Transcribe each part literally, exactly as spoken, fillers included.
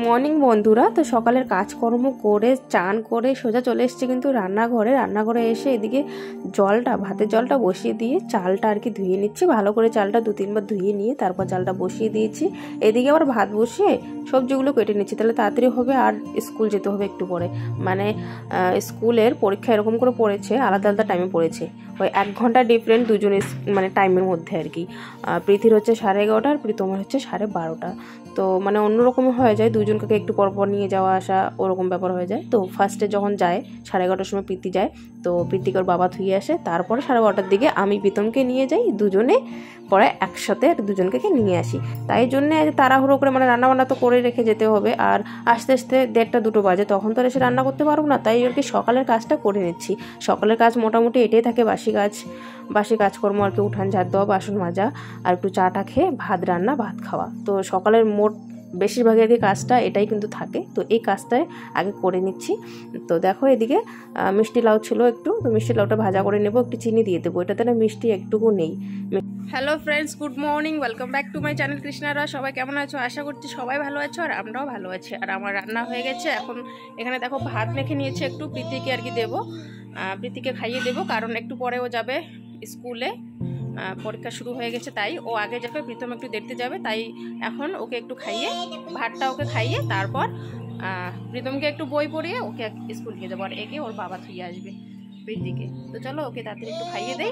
Morning বন্ধুরা। তো সকালের কাজকর্ম করে চান করে সোজা চলে এসেছে কিন্তু রান্নাঘরে। রান্নাঘরে এসে এদিকে জলটা ভাতের জলটা বসিয়ে দিয়ে চালটা আর কি ধুয়ে নিচ্ছি। ভালো করে চালটা দু তিনবার ধুয়ে নিয়ে তারপর চালটা বসিয়ে দিয়েছি। এদিকে আবার ভাত বসিয়ে সবজিগুলো কেটে নিচ্ছি, তাহলে তাড়াতাড়ি হবে। আর স্কুল যেতে হবে একটু পরে, মানে স্কুলের পরীক্ষা এরকম করে পড়েছে, আলাদা আলাদা টাইমে পড়েছে। ওই এক ঘন্টা ডিফারেন্ট দুজনের মানে টাইমের মধ্যে আর কি। প্রীতির হচ্ছে সাড়ে এগারোটা আর প্রীতমের হচ্ছে সাড়ে বারোটা। তো মানে অন্যরকমই হয়ে যায়, দুজনকে একটু পরপর নিয়ে যাওয়া আসা ওরকম ব্যাপার হয়ে যায়। তো ফার্স্টে যখন যায় সাড়ে এগারোটার সময় প্রীতি যায়, তো প্রীতিকে ওর বাবা ধুয়ে আসে। তারপরে সাড়ে বারোটার দিকে আমি প্রীতমকে নিয়ে যাই, দুজনে পরে একসাথে দুজনকে নিয়ে আসি। তাই জন্যে তাড়াহুড়ো করে মানে রান্নাবান্না তো করে রেখে যেতে হবে। আর আস্তে আস্তে দেড়টা দুটো বাজে, তখন তো আর এসে রান্না করতে পারবো না। তাই আর কি সকালের কাজটা করে নিচ্ছি। সকালের কাজ মোটামুটি এটাই থাকে, বাসি কাজ বাসি কাজকর্ম আর কি, উঠান ঝাড় দেওয়া, বাসন মাজা, আর একটু চাটা খেয়ে ভাত রান্না ভাত খাওয়া। তো সকালের মোট বেশিরভাগই আর কি কাজটা এটাই কিন্তু থাকে। তো এই কাজটাই আগে করে নিচ্ছি। তো দেখো এদিকে মিষ্টি লাউ ছিল একটু, তো মিষ্টি লাউটা ভাজা করে নেবো, একটু চিনি দিয়ে দেবো, এটাতে না মিষ্টি একটুকু নেই। Hello friends, good morning, welcome back to my channel কৃষ্ণারা। সবাই কেমন আছো? আশা করছি সবাই ভালো আছো আর আমরাও ভালো আছি। আর আমার রান্না হয়ে গেছে। এখন এখানে দেখো ভাত মেখে নিয়েছে, একটু প্রীতিকে আর কি দেবো, প্রীতিকে খাইয়ে দেবো, কারণ একটু পরে ও যাবে স্কুলে, পরীক্ষা শুরু হয়ে গেছে। তাই ও আগে যাবে, প্রীতম একটু দেখতে যাবে। তাই এখন ওকে একটু খাইয়ে, ভাতটা ওকে খাইয়ে তারপর প্রীতমকে একটু বই পড়িয়ে ওকে স্কুল নিয়ে যাবো। আর একে ওর বাবা থুয়ে আসবে প্রীতিকে। তো চলো ওকে তাড়াতাড়ি একটু খাইয়ে দেই।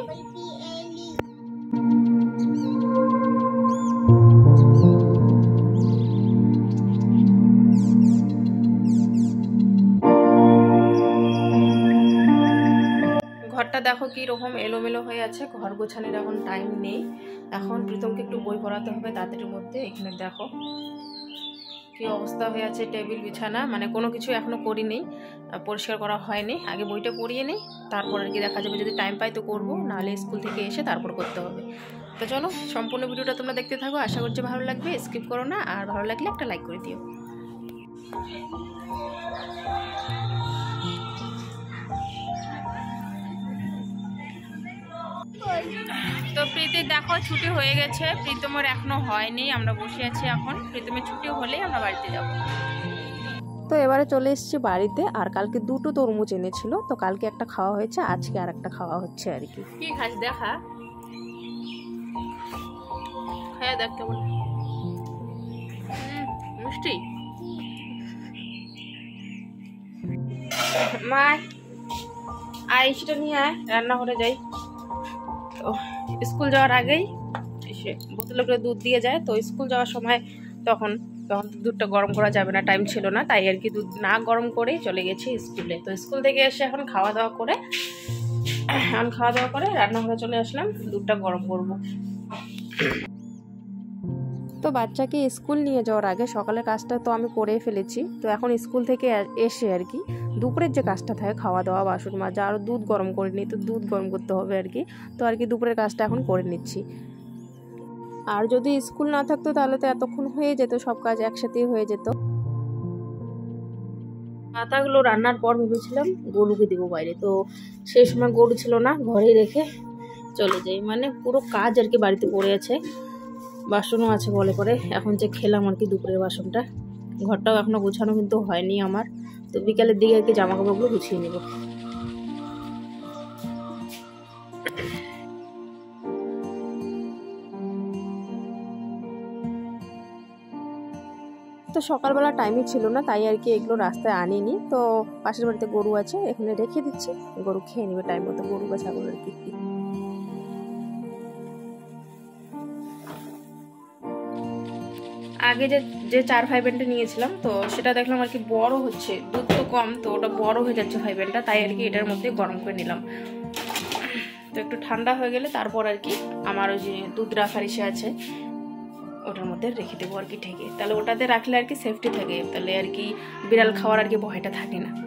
ঘরটা দেখো কি রকম এলোমেলো হয়ে আছে, ঘর গোছানোর এখন টাইম নেই। এখন প্রীতমকে একটু বই পড়াতে হবে তাড়াতাড়ির মধ্যে। এখানে দেখো কি অবস্থা হয়ে আছে, টেবিল বিছানা মানে কোনো কিছু এখনো করিনি, পরিষ্কার করা হয়নি। আগে বইটা পড়িয়ে নিই, তারপর আর কি দেখা যাবে, যদি টাইম পাই তো করবো, নাহলে স্কুল থেকে এসে তারপর করতে হবে। তো চলো সম্পূর্ণ ভিডিওটা তোমরা দেখতে থাকো, আশা করছি ভালো লাগবে, স্কিপ করো না। আর ভালো লাগলে একটা লাইক করে দিও। তো প্রীতির দেখো ছুটি হয়ে গেছে, প্রীতমের এখনো হয়নি, আমরা বসে আছি এখন। প্রীতমের ছুটি হলেই আমরা বাড়িতে যাব। তো এবারে চলে এসেছি বাড়িতে। আর কালকে দুটো তরমুজ এনেছিল, তো কালকে একটা খাওয়া হয়েছে, আজকে আর একটা খাওয়া হচ্ছে আর কি। কি খাস দেখা, হ্যাঁ দেখ কেমন মিষ্টি। মা আয়, সেটা নিয়ে আয়, রান্নাঘরে যাই। তো স্কুল যাওয়ার আগেই এসে বোতলে করে দুধ দিয়ে যায়। তো স্কুল যাওয়ার সময় তখন তখন দুধটা গরম করা যাবে না, টাইম ছিল না, তাই আর কি দুধ না গরম করেই চলে গেছি স্কুলে। তো স্কুল থেকে এসে এখন খাওয়া দাওয়া করে এখন খাওয়া দাওয়া করে রান্নাঘরে চলে আসলাম, দুধটা গরম করব। তো বাচ্চাকে স্কুল নিয়ে যাওয়ার আগে সকালের কাজটা তো আমি করেই ফেলেছি। তো এখন স্কুল থেকে এসে আর কি দুপুরের যে কাজটা থাকে, খাওয়া দাওয়া, বাসন মাজা, আর দুধ গরম করে নিই, তো দুধ গরম করতে হবে আর কি। তো আর কি দুপুরের কাজটা এখন করে নিচ্ছি। আর যদি স্কুল না থাকতো তাহলে তো এতক্ষণ হয়ে যেত, সব কাজ একসাথেই হয়ে যেত। পাতাগুলো রান্নার পর ভেবেছিলাম গরুকে দেবো বাইরে, তো সেই সময় গরু ছিল না, ঘরেই রেখে চলে যাই। মানে পুরো কাজ আর কি বাড়িতে পড়ে আছে, বাসনও আছে বলে করে। এখন যে খেলাম আর কি দুপুরের বাসনটা, ঘরটাও এখনো গোছানো কিন্তু হয়নি আমার। তো বিকালের দিকে আর কি জামা কাপড়গুলো গুছিয়ে নেব। তো সকালবেলা টাইমই ছিল না, তাই আর কি এগুলো রাস্তায় আনিনি। তো পাশের বাড়িতে গরু আছে, এখানে রেখে দিচ্ছি, গরু খেয়ে নেবে টাইম মতো, গরু বা ছাগল আর কি। আগে যে যে চার ভাই বোনটা নিয়েছিলাম, তো সেটা দেখলাম আর কি বড় হচ্ছে, দুধ তো কম, তো ওটা বড় হয়ে যাচ্ছে ভাই বোনটা, তাই আর কি এটার মধ্যে গরম করে নিলাম। তো একটু ঠান্ডা হয়ে গেলে তারপর আর কি আমার ওই যে দুধ রাখার ইসে আছে, ওটার মধ্যে রেখে দেবো আর কি ঠেকে। তাহলে ওটাতে রাখলে আর কি সেফটি থাকে, তাহলে আর কি বিড়াল খাওয়ার আর কি ভয়টা থাকে না।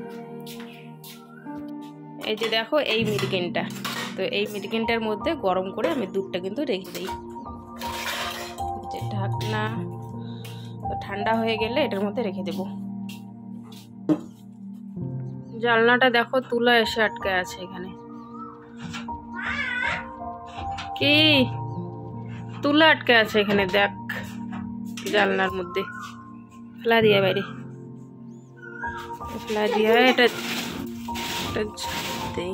এই যে দেখো এই মেডিকেনটা, তো এই মেডিকেনটার মধ্যে গরম করে আমি দুধটা কিন্তু রেখে দিই। যে ঢাকনা, তো ঠান্ডা হয়ে গেলে এটার মধ্যে রেখে দেব। জানলাটা দেখো তুলা এসে আটকে আছে এখানে, কি তুলা আটকে আছে এখানে, দেখ জানলার মধ্যে, ফেলা দিয়ে বাইরে। মশলা দিয়ে এটা এটা দেই।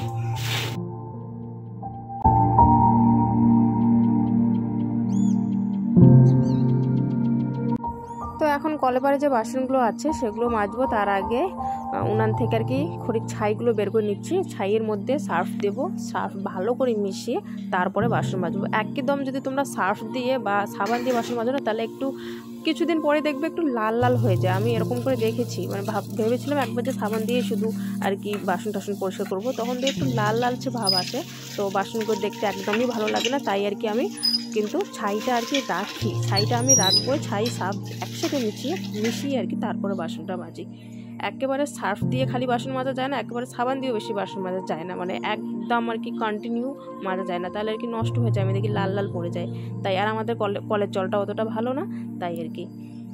তো এখন কলেপারে যে বাসনগুলো আছে সেগুলো মাজবো। তার আগে উনান থেকে আর কি খড়ির ছাইগুলো বের করে নিচ্ছি। ছাইয়ের মধ্যে সার্ফ দেব, সার্ফ ভালো করে মিশিয়ে তারপরে বাসন মাজবো। একদম যদি তোমরা সার্ফ দিয়ে বা সাবান দিয়ে বাসন মাজো না, তাহলে একটু কিছুদিন পরে দেখবে একটু লাল লাল হয়ে যায়। আমি এরকম করে দেখেছি, মানে ভাব ভেবেছিলাম একবার যে সাবান দিয়ে শুধু আর কি বাসন টাসন পরিষ্কার করবো, তখন দিয়ে একটু লাল লালচে ভাব আসে। তো বাসনগুলো দেখতে একদমই ভালো লাগে না। তাই আর কি আমি কিন্তু ছাইটা আর কি রাখি, ছাইটা আমি রাখবো, ছাই সার্ফ একসাথে মিশিয়ে মিশিয়ে আর কি তারপরে বাসনটা মাজি। একেবারে সার্ফ দিয়ে খালি বাসন মাজা যায় না, একেবারে সাবান দিয়েও বেশি বাসন মাজা যায় না, মানে একদম আর কি কন্টিনিউ মাজা যায় না, তাহলে আর কি নষ্ট হয়ে যায়, আমি দেখি লাল লাল পড়ে যায়। তাই আর আমাদের কলে কলের জলটা অতটা ভালো না, তাই আর কি।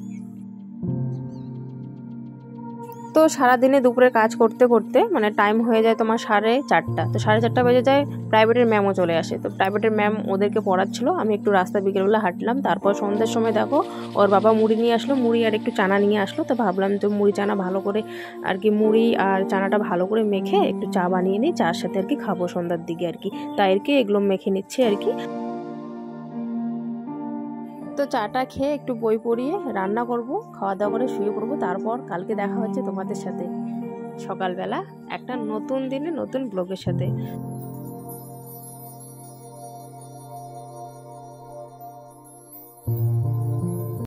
তো সারাদিনে দুপুরে কাজ করতে করতে মানে টাইম হয়ে যায় তোমার সাড়ে চারটা। তো সাড়ে চারটা বেজে যায়, প্রাইভেটের ম্যামও চলে আসে। তো প্রাইভেটের ম্যাম ওদেরকে পড়াচ্ছিল, আমি একটু রাস্তা বিকেলবেলা হাঁটলাম। তারপর সন্ধ্যের সময় দেখো ওর বাবা মুড়ি নিয়ে আসলো, মুড়ি আর একটু চানা নিয়ে আসলো। তো ভাবলাম তো মুড়ি চানা ভালো করে আর কি, মুড়ি আর চানাটা ভালো করে মেখে একটু চা বানিয়ে নিই, চার সাথে আর কি খাবো সন্ধ্যার দিকে আর কি। তাই আর কি এগুলো মেখে নিচ্ছি আর কি। তো চাটা খেয়ে একটু বই পড়িয়ে রান্না করব, খাওয়া দাওয়া করে শুয়ে পড়বো। তারপর কালকে দেখা হচ্ছে তোমাদের সাথে সকালবেলা একটা নতুন দিনে নতুন ব্লগের সাথে।